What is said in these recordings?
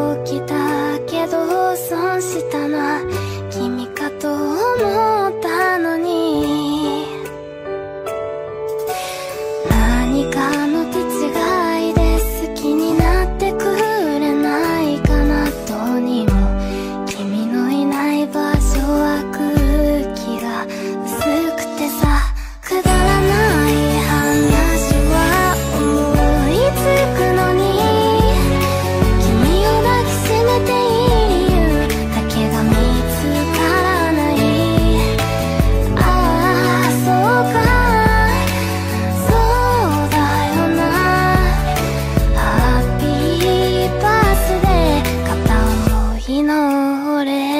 起きたけど損したな君かと思ったのに何かの手違いで好きになってくれないかなどうにも君のいない場所は空気が薄くてさくだらない話は思いつくのに君を抱きしめていい理由だけが見つからないああそうかそうだよなハッピーバースデー片思いの俺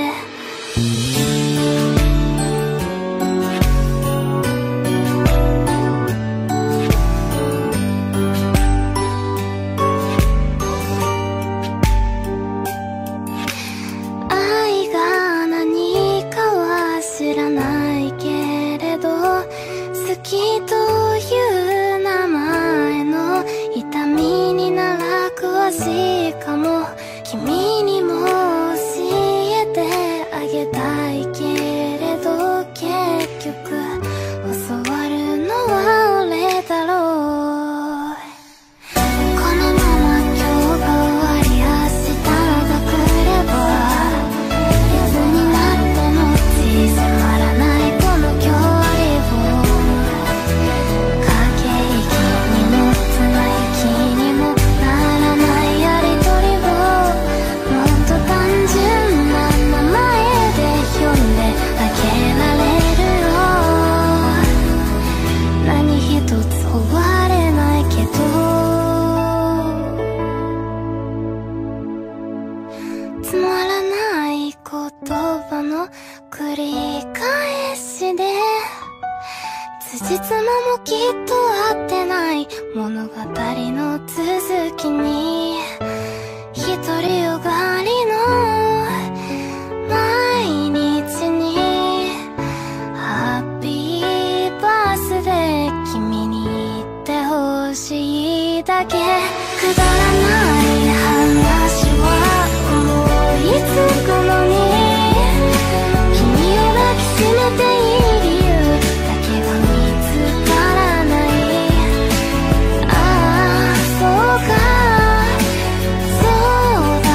愛が何かは知らないけれど好きという名前の痛みになら詳しいかも君にも教えてあげたいけれど結局教わるのは俺だろうこのまま今日が終わり明日が来ればいつになっても迫らないこの距離を駆け引きにも綱引きにもならないやりとりをもっと単純な名前で呼んであげられるよ何一つ終われないけどつまらない言葉の繰り返しで辻褄もきっと合ってない物語の続きに独りよがりの毎日にハッピーバースデー君に言ってほしいだけくだらない話は思いつくのに君を抱きしめていい理由だけが見つからないああそうかそうだ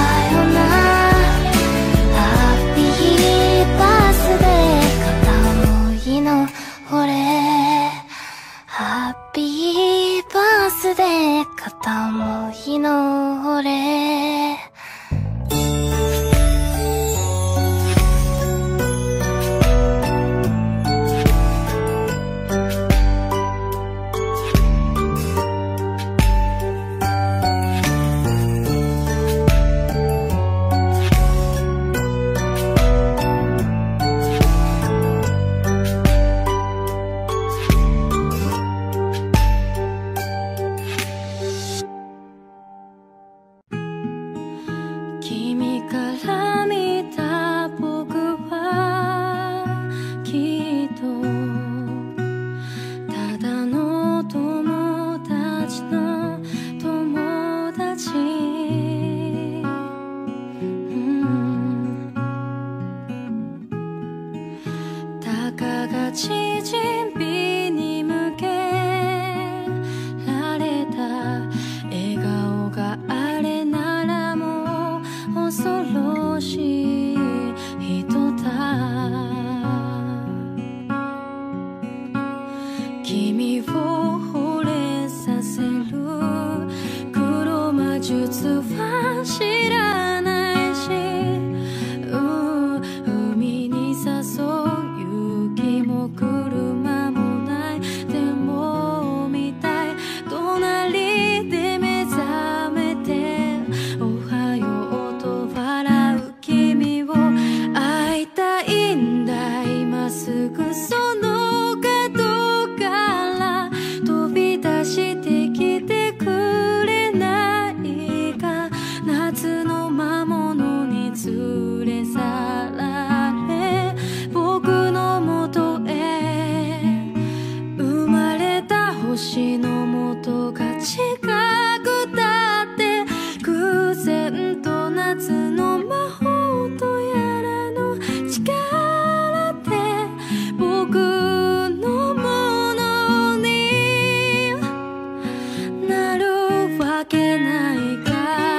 夏の魔法とやらの力で僕のものになるわけないか。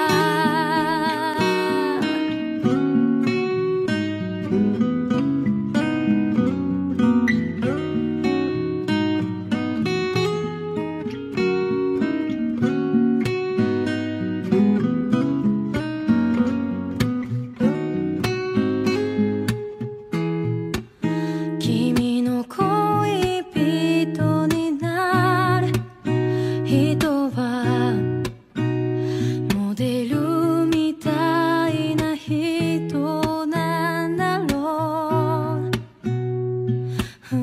君の恋人になる人はモデルみたいな人なんだろう、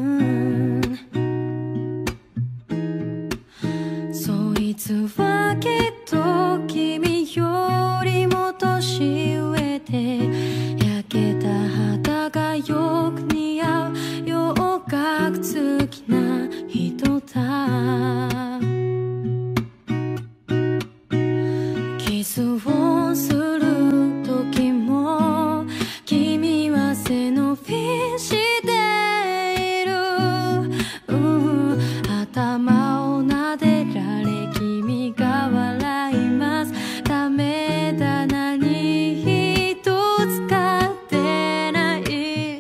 そいつはきっと君よりも年上で焼けた肌がよく似合う洋楽好きな人だ。キスをする時も君は背伸びしている、頭を撫でられ君が笑います。ダメだ何一つ買ってない、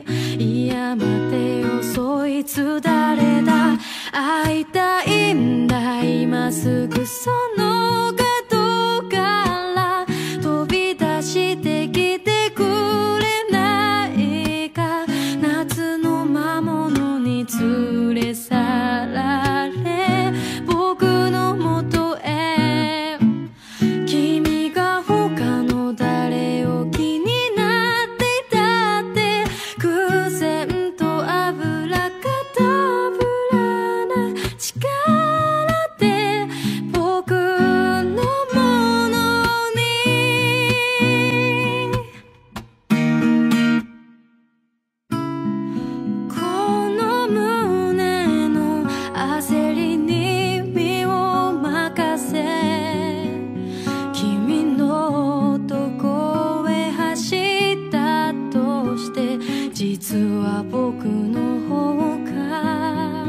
いや待てよそいつ誰だ、会いたいんだ今すぐその角から飛び出してきてくれないか。夏の魔物に連れ去られ僕のもとへ、君が他の誰を気になっていたって偶然と油かたぶらな力で僕のものに、この胸の焦りに身を任せ君のとこへ走ったとして、実は僕の方が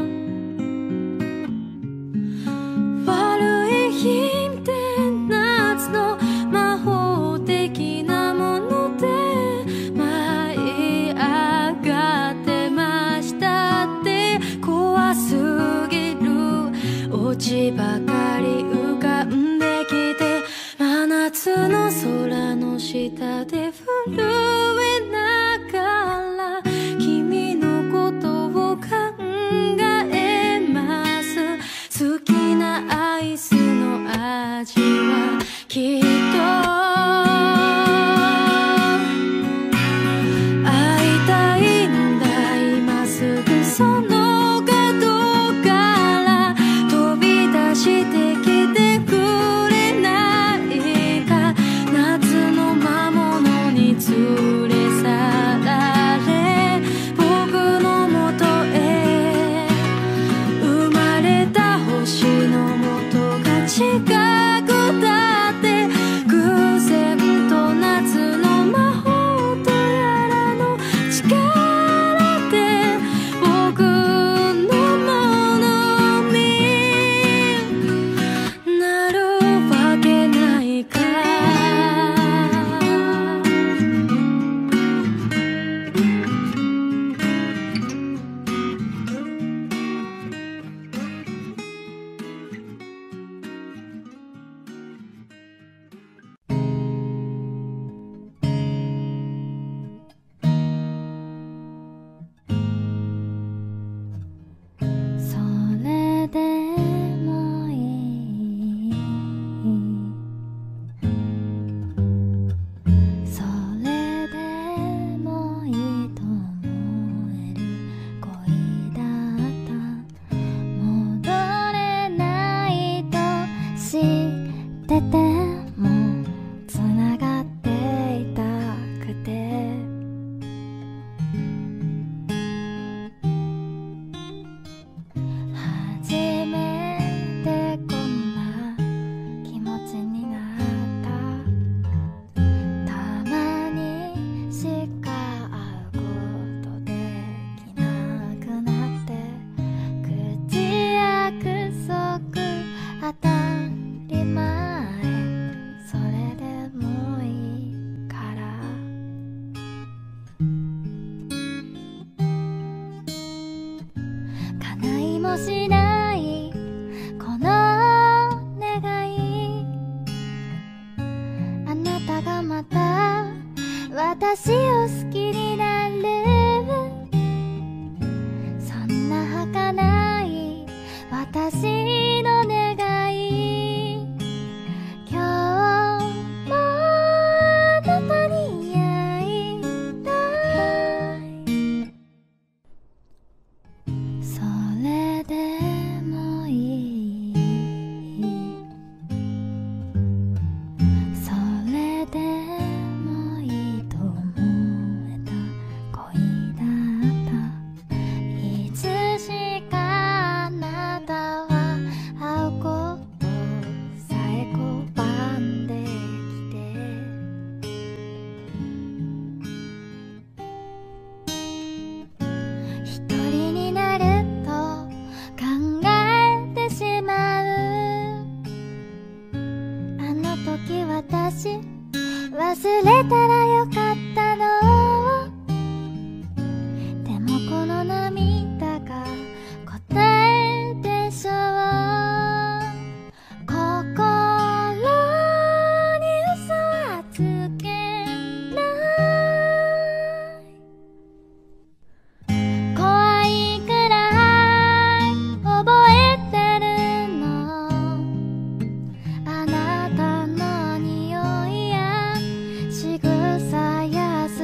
悪い意味で夏の魔法的なもので舞い上がってましたって、怖すぎるオチばかり浮かんできて、真夏の空の下で震えながら君のことを考えます。好きなアイスの味はきっと会いたいんだ今すぐその角から飛び出してきてくれないか。夏の魔物に連私を好きになる、そんな儚い私の願い、今日もあなたに会いたい。それでもいい、それでもいいと思えた恋だった。いつしかあなたは会うことさえ拒んできて、一人になると考えてしまう。あの時私忘れたらよかったの。でもこの涙が答えでしょう。心に嘘はつけない。怖いくらい覚えてるの、あなたの匂いや仕草や素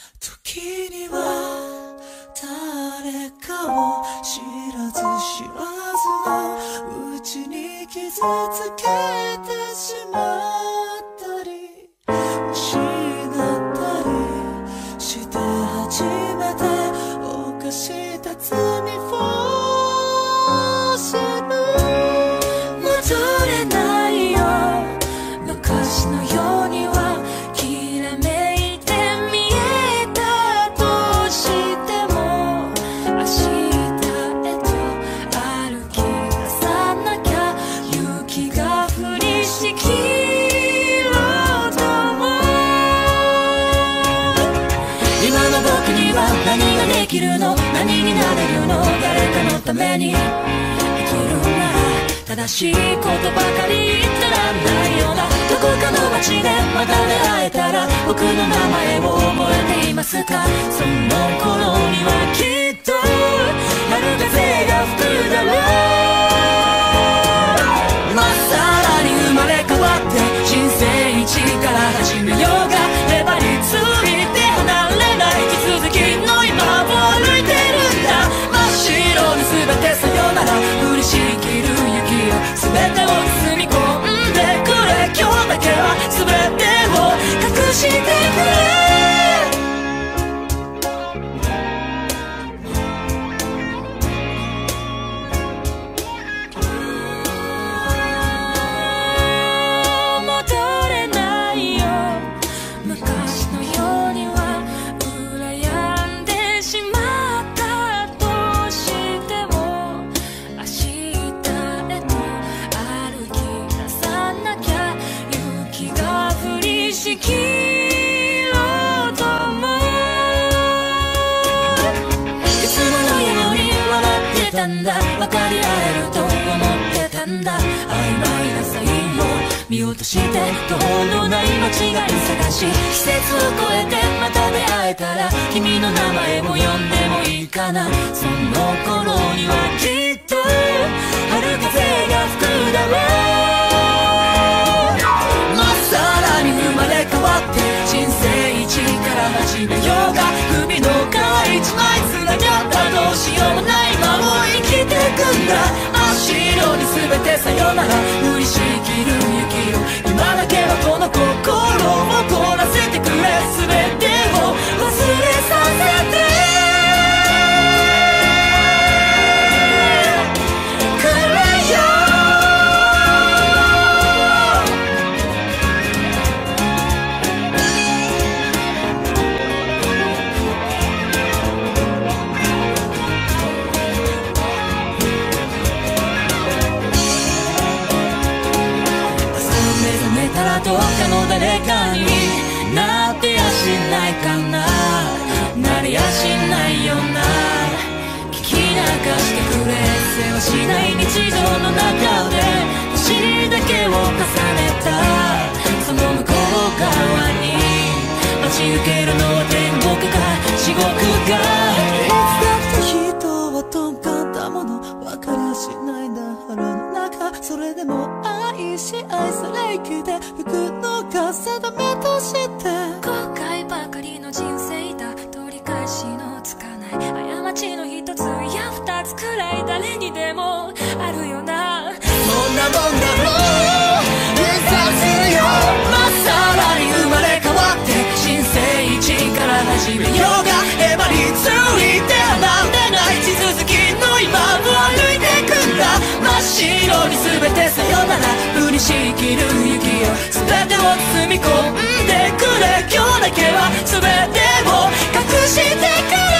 時には誰かを知らず知らずのうちに傷つけてしまったり失ったりして初めて犯した罪を知る。戻れないよ昔のようにはきらめいて見えたとしても明日へと歩き出さなきゃ雪が降りしきると思う。今の僕には何ができるの、何になれるの、誰かのために生きるなら正しいことばかり言ったらないような、どこかの街でまた出会えたら僕の名前を覚えていますか。その頃にはきっと春風が吹くだろう。まっさらに生まれ変わって人生一から始めようが、粘りついて離れない地続きの今を歩いてるんだ。真っ白に全てさよなら降りしきる雪よ、全てを包み込んでくれ。今日だけは全てを隠してくれ。分かり合えると思ってたんだ。曖昧なサインを見落として途方のない間違い探し、季節を超えてまた出会えたら君の名前も呼んでもいいかな。その頃にはきっと春風が吹くだろう。まっさらに生まれ変わって人生一から始めようが、海の川一枚つながったどうしようもない今を生きてくんだ。真っ白に全てさよなら降りしきる雪よ、今だけはこの心を凍らせてくれ。全てを忘れさせてくれよ。どっかの誰かになってやしないかな、なりやしないよな。聞き流してくれ、世話しない日常の中で年だけを重ねたその向こう側に待ち受けるのは天国か地獄か。いつだって人はとんがったもの分かりゃしないんだ腹の中。それでも愛し愛され生きてゆくのが定めとして、後悔ばかりの人生だ、取り返しのつかない過ちの一つや二つくらい誰にでもあるよな。そんなもんだろう目指すよ。まっさらに生まれ変わって人生一から始めようが、粘りついて離れない地続きの今を歩いてくんだ。真っ白に全てさよなら降りしきる雪よ、全てを包み込んでくれ。今日だけは全てを隠してくれ。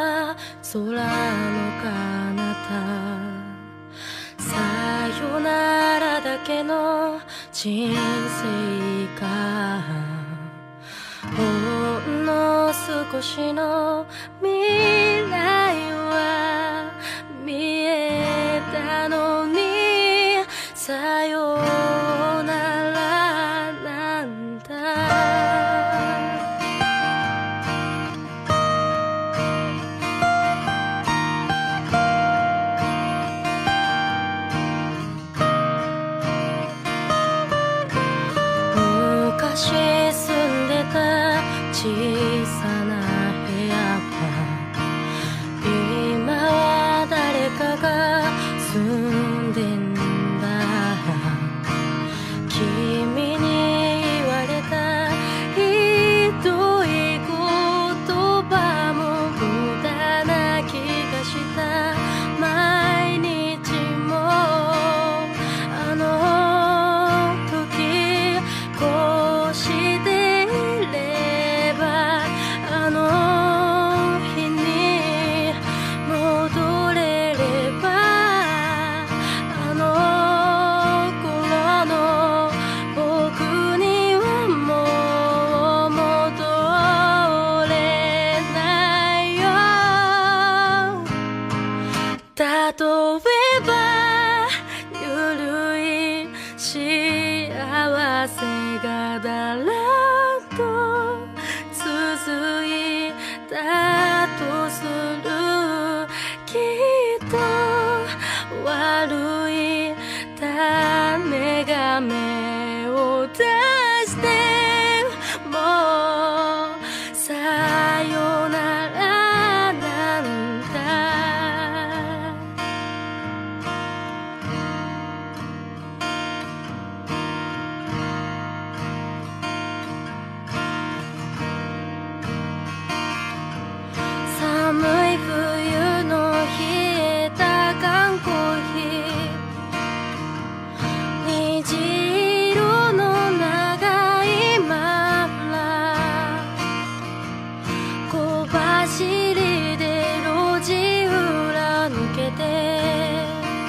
は空の彼方、さよならだけの人生か、ほんの少しの未来は見えたのに、さよならなんだ。昔住んでた小さな部屋は今は誰かが住んでんだ。君に言われたひどい言葉も無駄な気がした。毎日もあの時こうしていれば、あの日に戻れれば、あの頃の僕にはもう戻れないよ。例えばゆるい幸せがだらっと続いたとする。きっと悪い種が芽を出してもうさよならなんだ。寒い冬の冷えた缶コーヒー、虹色の長いマフラー、小走りで路地裏抜けて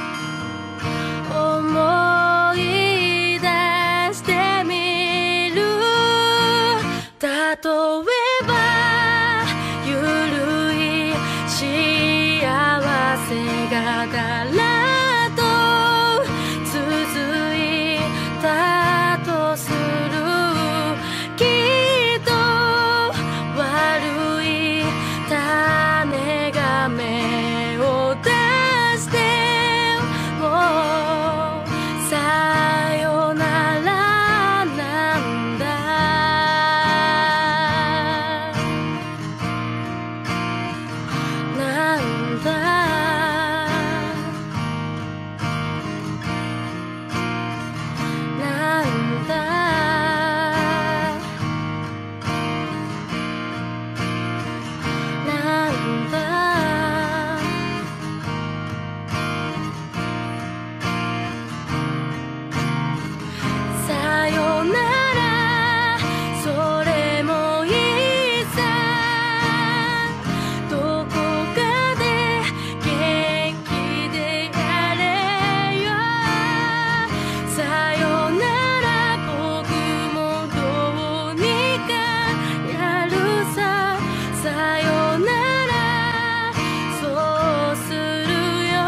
思い出してみる。例えばゆるい幸せがだらっと続いたとする。きっと悪い種が芽を出してもうさよならなんだ。なんだ。なんだ。なんだ。さよならそれもいいさ。どこかで元気でやれよ。さよなら僕もどうにかやるさ。さよならそうするよ。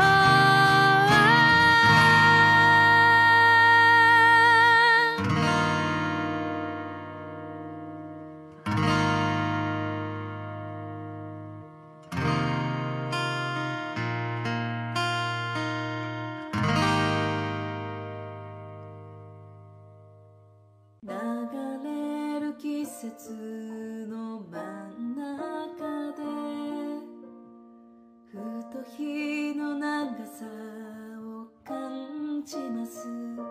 流れる季節の真ん中でふと日の長さを感じます。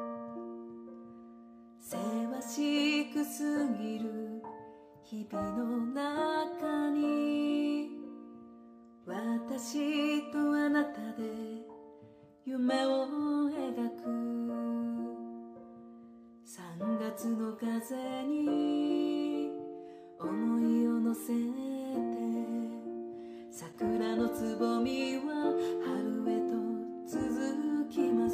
せわしくすぎる日々の中に、私とあなたで夢を描く。3月の風に思いを乗せて桜つぼみは春へと続きます。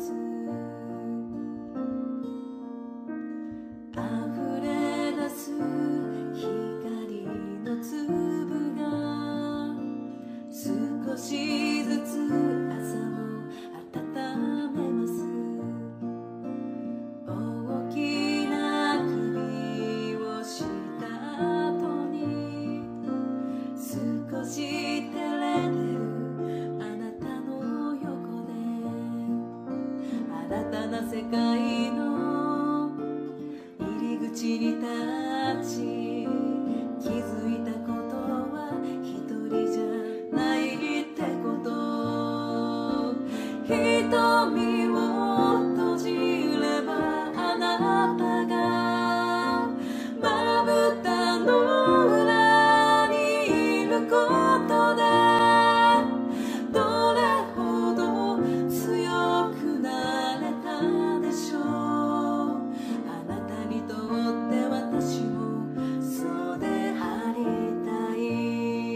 溢れ出す光の粒が少しずつ朝を温めます。大きな首をした後に少し照れてるあなたの横で新たな世界の入り口に立ち気づいたことは一人じゃないってこと。瞳を閉じればあなたがまぶたの裏にいることでどれほど強くなれたでしょう。あなたにとって私もそうでありたい。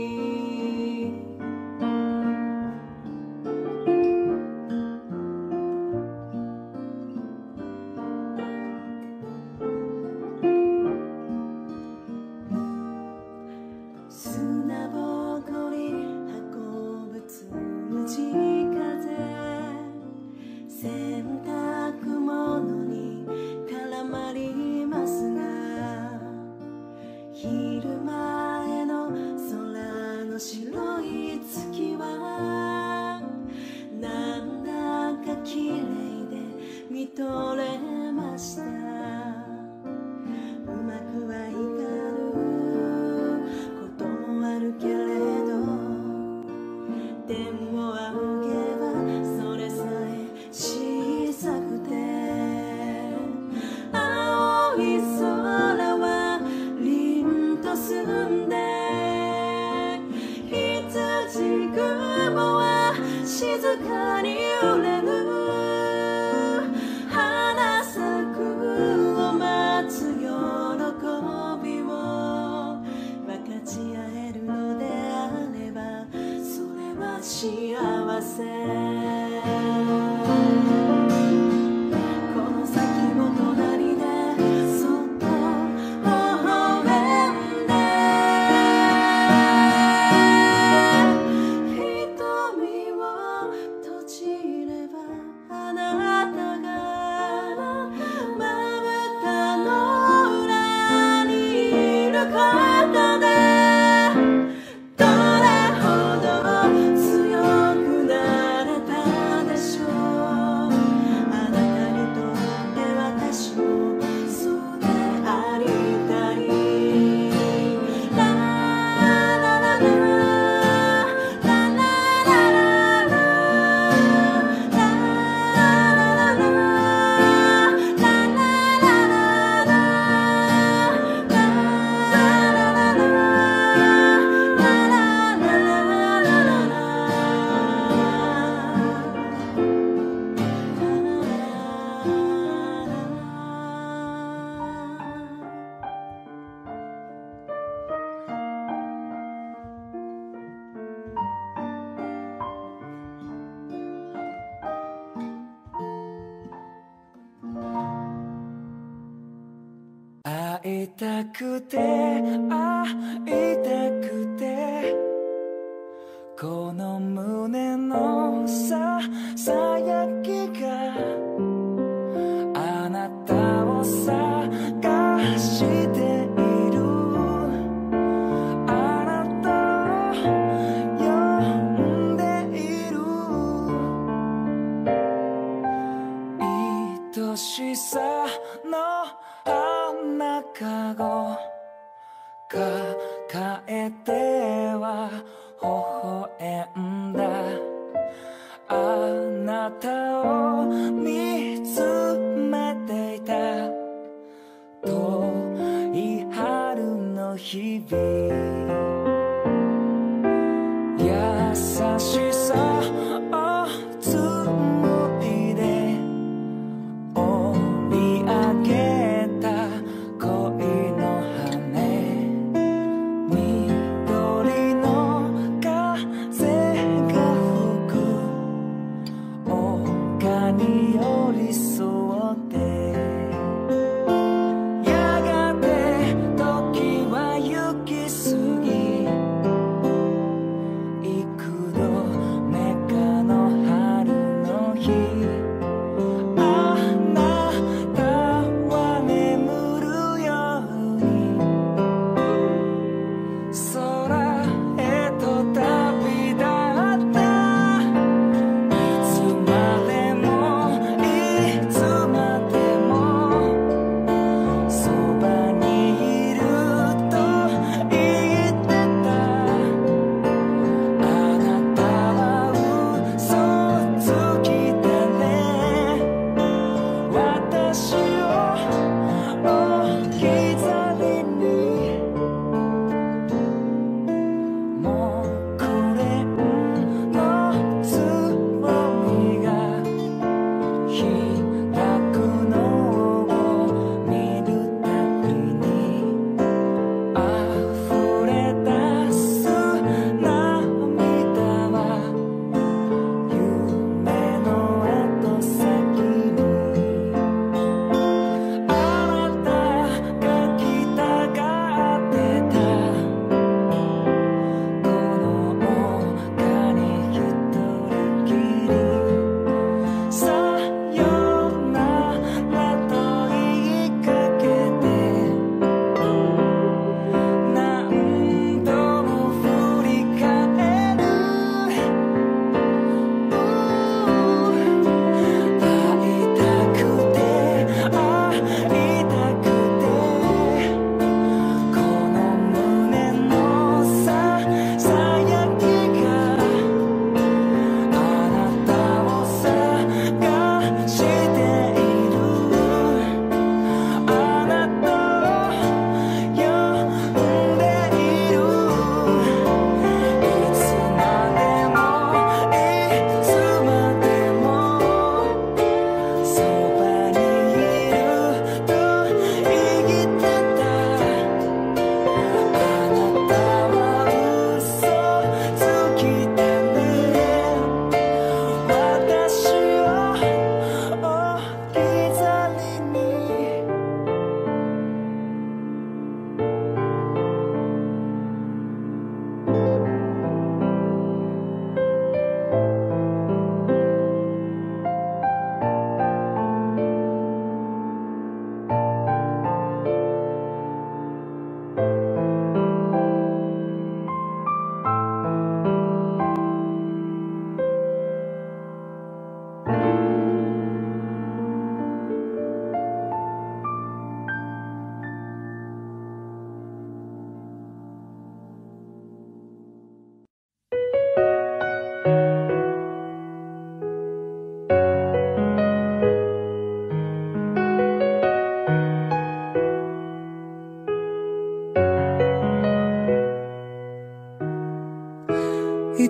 砂ぼこり運ぶつむじ風洗濯物に絡まりますが昼前の空の白い月はなんだか綺麗で見とれました。うまくはいかぬこともあるけれど天を仰げばそれさえ小さくて青い空は凛と澄んで羊雲は静かに揺れる花咲くを待つ喜びを分かち合えるのであればそれは幸せ。この先も隣でそっと微笑んで瞳を閉じればあなたがまぶたの裏にいることでどれほど強くなれたでしょう。あなたにとって私もそうでありたい。ラララララララララララララ会いたくて会いたくてこの胸のささやきがあなたを探しているあなたを呼んでいる愛しさの花かご抱えては微笑んだあなたを見つめていた遠い春の日々優しさを紡いで織り上げた恋の羽緑の風が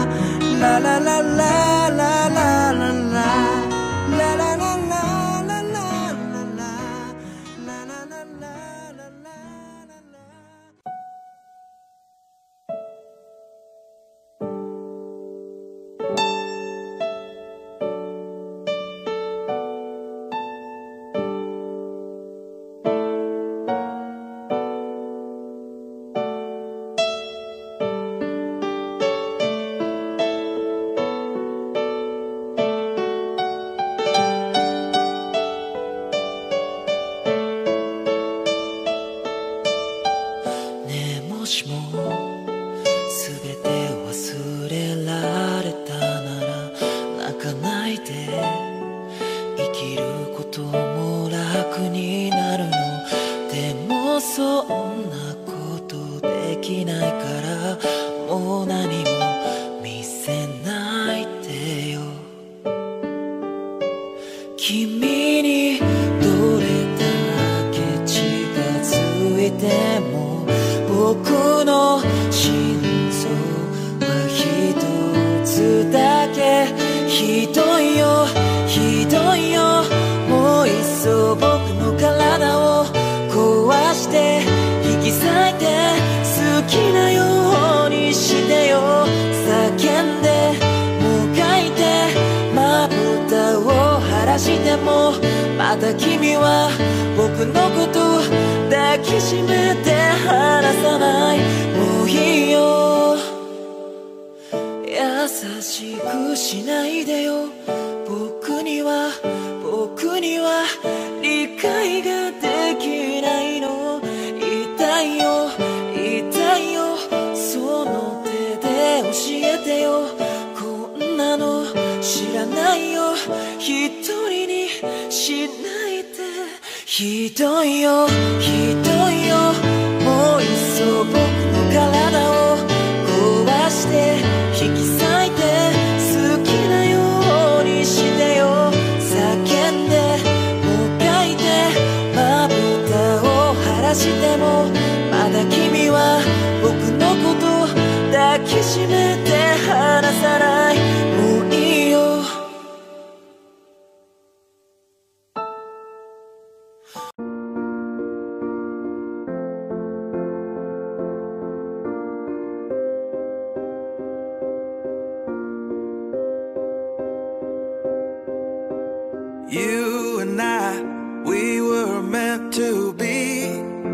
ララララララララひどいよもういっそ僕の体を壊てもまだ君は僕のこと抱きしめて離さない。もういいよ、優しくしないでよ。僕には理解ができないの。痛いよ痛いよ、その手で教えてよ。こんなの知らないよ、一人にしないで。ひどいよひどいよ、もういっそ僕の体を壊して引き裂いて好きなようにしてよ。叫んでもがいてまぶたを晴らしてもまだ君は僕のこと抱きしめて離さない。もういいよ。 You and I, we were meant to be.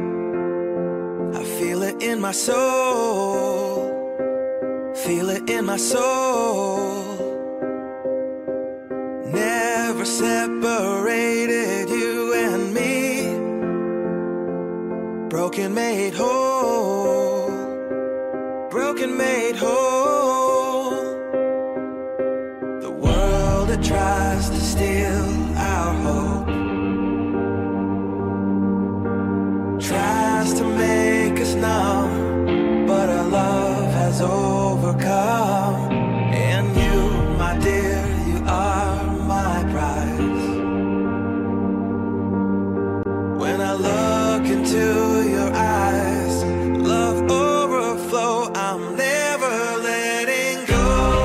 I feel it in my soul, feel it in my soul. Never separated, you and me. Broken made whole, broken made whole. The world that tries to steal our hope tries to make us numb, but our love has overcome. And you, my dear, you are my prize. When I look into your eyes, love overflow, I'm never letting go.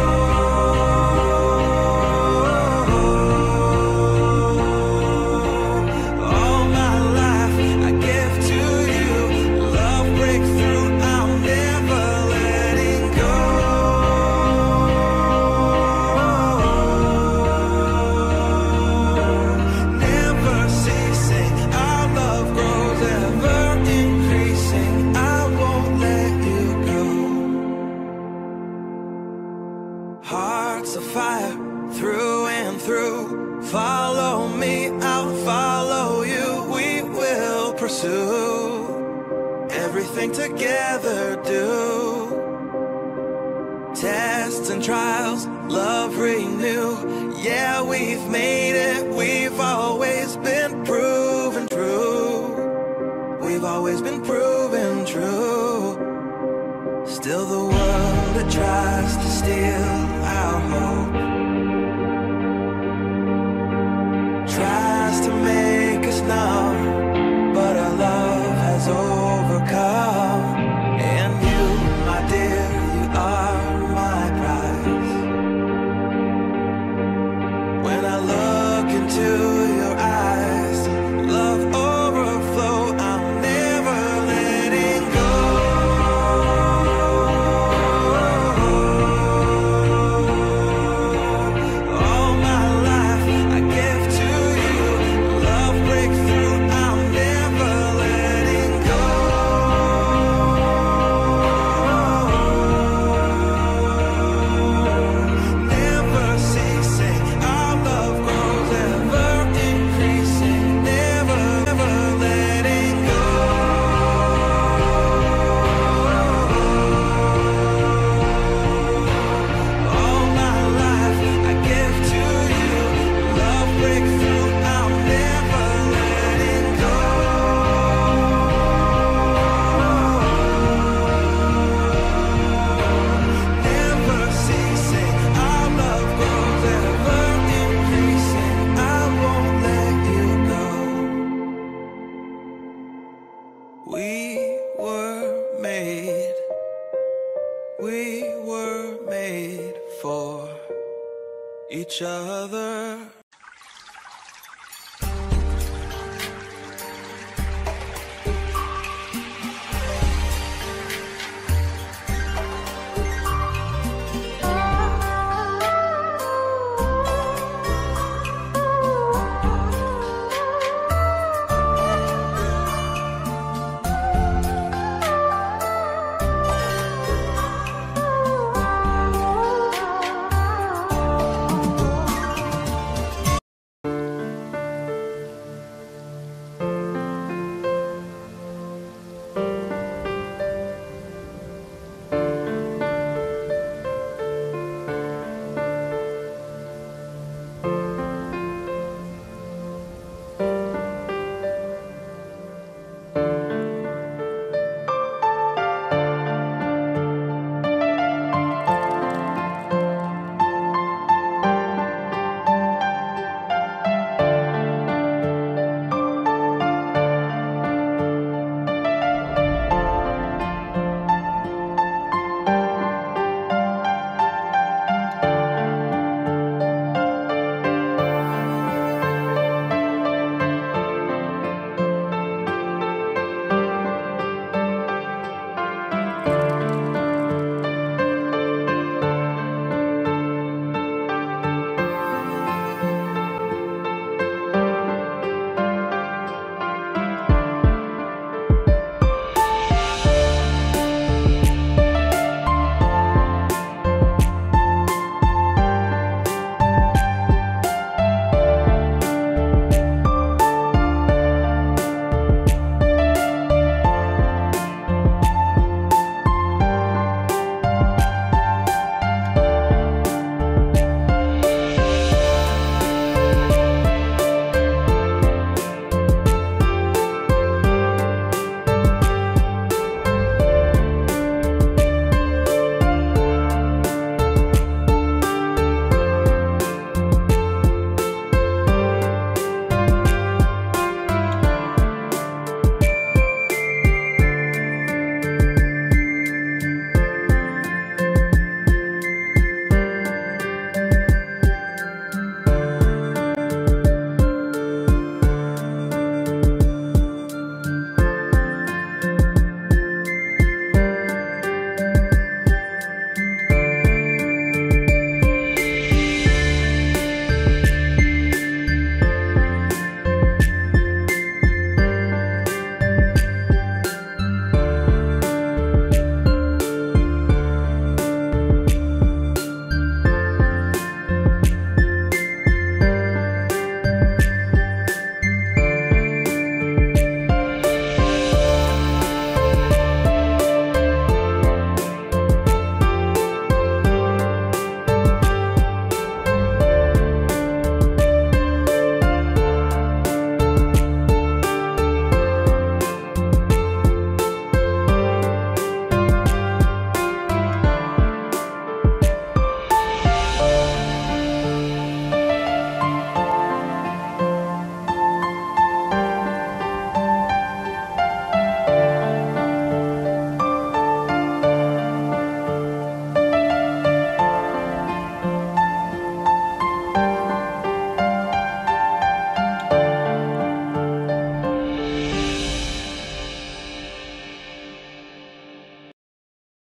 Hearts of fire through and through. Follow me, I'll follow you. We will pursue everything together, do tests and trials, love renew. Yeah, we've made it, we've always been proven true. We've always been proven true. Still the world that tries to steal our hope tries to make us numb, but our love has overcome. And you, my dear, you are my prize. When I look into your eyes, love overflow, I'm never letting go. We were made for each other.